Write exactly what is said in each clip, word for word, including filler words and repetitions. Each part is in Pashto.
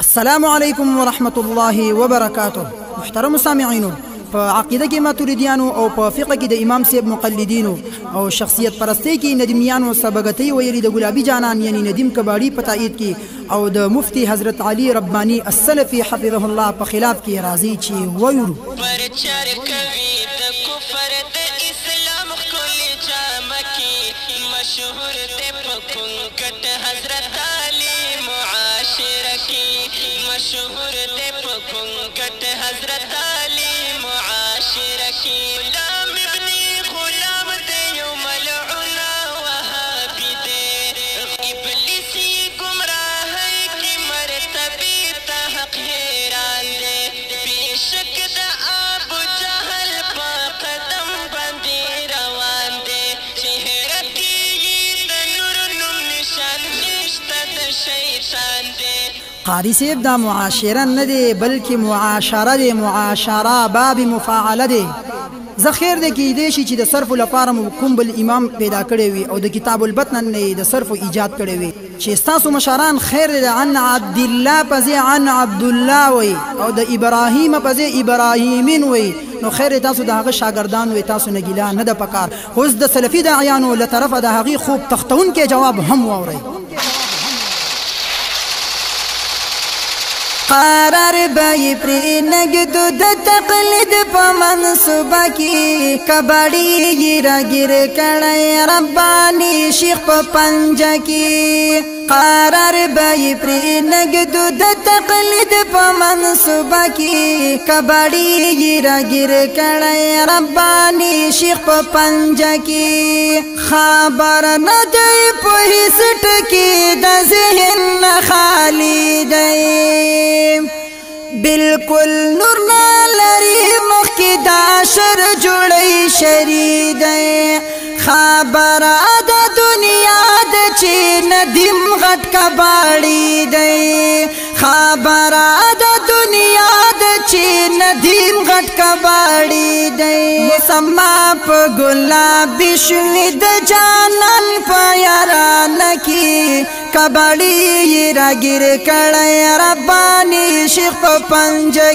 السلام علیکم ورحمت الله وبرکاته. محترم سامعینو، په عقیده کې ماتوریدیانو او په فقه کې د امام صاحب مقلدینو او شخصیت پرستی کې ندیمیانو سبقتی ویلي د ګلابي جانان یعنی ندیم کباړي په تایید کې او د مفتی حضرت علي ربانی السلفي حفظه الله په خلاف کې راضي چې ویرو مشهور دے پکھن کٹ حضرت علی معاشرہ کی غلام ابنی غلام دے یو ملعونا وہابی دے ابلیسی گمراہ کی مرتبی تا حق حیران دے بے شک دا ابو جہل پا قدم بندی روان دے چہرہ کی دا نور نم نشان نشتا دا شیطان دے. قاری صاحب دا معاشره نه دی بلکې معاشره دی، معاشره باب مفاعله دی. زه خیر دی کیدای شي چې د صرف لپاره مو کوم بل امام پیدا کړی وي او د کتاب البتن نه د صرف ایجاد کړی وي چې ستاسو مشران خیر دی عن عبد الله پځې عن عبد الله وي او د ابراهیم پځې ابراهیمین وي، نو خیر تاسو د هغه شاګردان وي، تاسو نه ګیله نه د پکار. اوس د سلفي داعیانو له طرفه د هغې خوب تختونکی جواب هم واورئ. قرار بای پری نگدو د تقلید په منصوبه کې کباړي ګیرا ګیر کړه ربانی شیخ په پنجه کې. قرار بای پری نگدو د تقلید په منصوبه کې کباړي ګیرا ګیر کړه ربانی شیخ په پنجه کې. خبر نه دی په هیڅ ټکی د ذهن خالی دی، بالکل نور نه لري مخکې دا شر جوړی شری دی. خبره د دنیا د چې ندیم غټ کباړي دی، خبره د دنیا د چې ندیم غټ کباړي دی. مسما په ګلابي شوي د جانان په یاران کې کباړي راګیر کړه ربانی شیخ په پنجه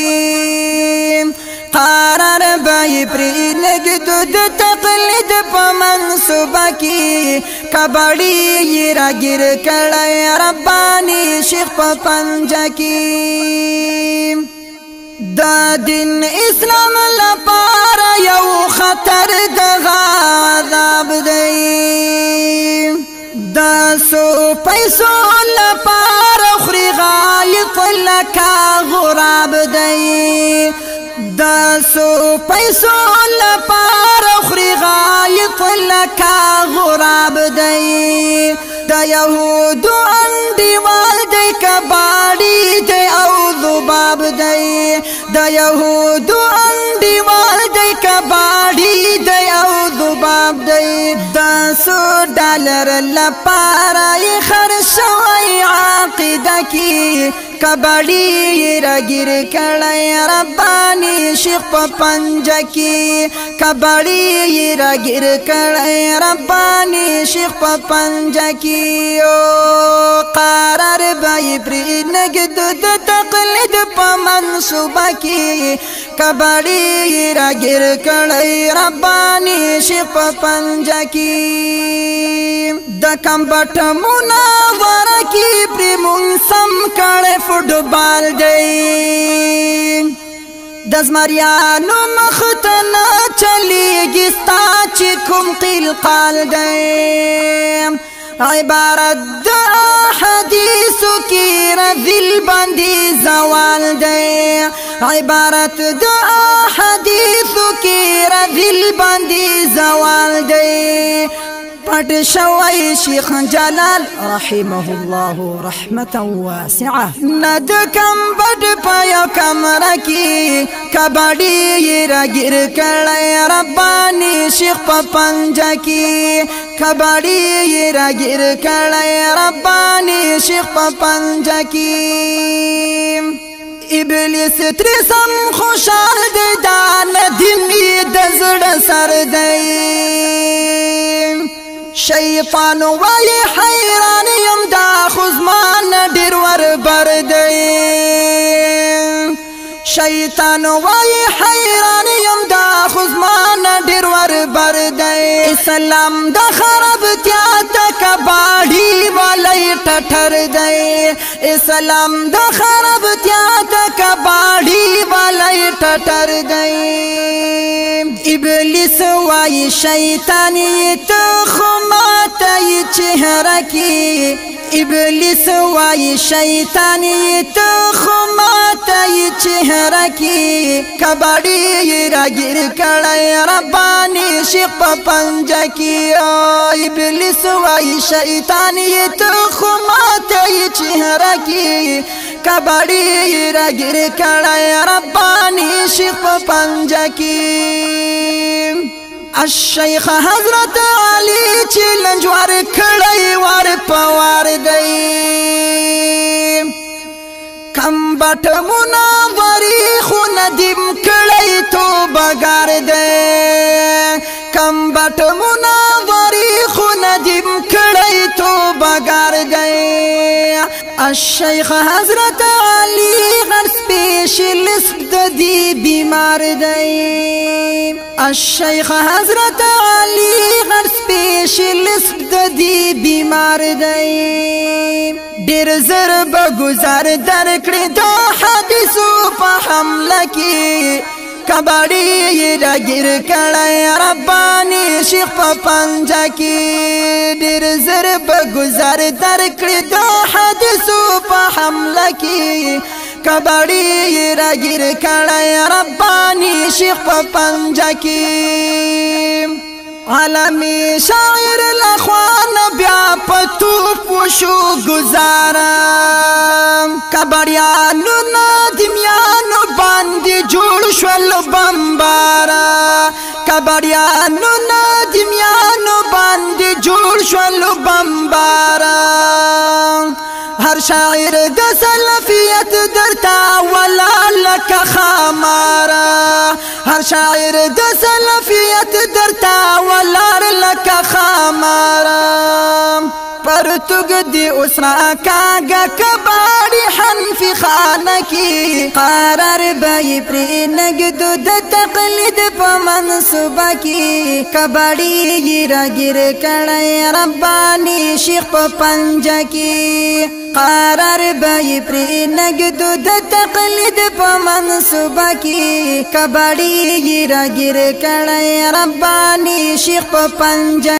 کې. قرار بای پری نگدو د تقلید په منصوبه کې کباړي راګیر کړه ربانی شیخ په پنجه کې. دا دین اسلام لپاره یو خطر د عذاب دی، دا سو پیسو لپاره خوري غایط لکا غراب دی، دا سو پیسو لپاره خوري غایط لکا غراب دی. دا یهودو انډیوال دی کباړي دی او ذباب دی، دا یهودو انډیوال دی کباړي دی او ذباب دی. دا سو ډالر لپاره یې خرڅ شوی عقیده کې کباړي راګیر کړه ربانی شیخ په پنجه کې، کباړي راګیر کړه ربانی شیخ په پنجه کې. او قرار بای پری نگدو د تقلید په منصوبه کې کباړي راګیر کړه ربانی شیخ په پنجه کې. د کمبټ منور کې پری منسم کړه فوټبال دی، د زمریانو مختنه چلیږي ستا چې کوم قیل قال دی. عبارت د حدیثو کې رذل باندې زوال دی، عبارت د حدیثو کې رذل باندې زوال دی. پټ شوی شیخ جلال رحمه الله رحمتا واسعه نه د کم بډ په یو کمره کې کباړي راګیر کړه ربانی شیخ په پنجه کې، کباړي راګیر کړه ربانی شیخ په پنجه کې. ابلیس تر سم خوشحال دی دا ندیم د زړه سر دی. شیطان وای حیران یم دا خزمان ډیر ور بر دی، شیطان وای حیران یم دا خزمان ډیر ور بر دی اسلام د خرابتیا د کباړی والای ټټر دی اسلام د خرابتیا د کباړی والای ټټر دی ابلیس وای شیطان ته خماته چهره کی ابلیس وای شیطان ته خماته چهره کی کباړی راګر کړه ربانی شیخ په پنجه کی ابلیس وای شیطان ته خماته چهره کی کباړی راګر کړه ربانی شیخ په پنجه کی الشیخ حضرت علی چې لنجوار کړی وار پوار دی کم بټ منوری خو ندیم کړی تو بګار دی کم بټ منوری خو ندیم کړی تو بګار دی الشیخ حضرت علی غر سپیشلست د دی بیمار دی الشیخ حضرت علی غر سپیشلست د دی بیمار دی ډیر زر بگزار در کړی دا حدیثو په حمله کې کباړی راګر کړه ربانی شیخ په پنجه کې ډیر زر بگزار در کړی دا حدیثو په حمله کې کباړی راګر کړه ربانی شیخ په پنجه کې عالمی شاعر لخوان بیا پتوپ وشو گزارم کباړیانو نادمیانو باندې جوړ شول بمبارا کباړیانو نادمیانو باندې جوړ شول بمبارا هر شاعر د سلفیت درتا ولا لک خمارا هر شاعر د سلفیت درتا ولا لک خمارا پرتګ دی اسرا کاګه کباړی حنفی خانه کی قرار به پر نګدو د تقلید په منصوبه کی کباړی راګر کړه ربانی شیخ په پنجه کی قرار به پر نګدو د تقلید په منصوبه کی کباړی راګر کړه ربانی شیخ په پنجه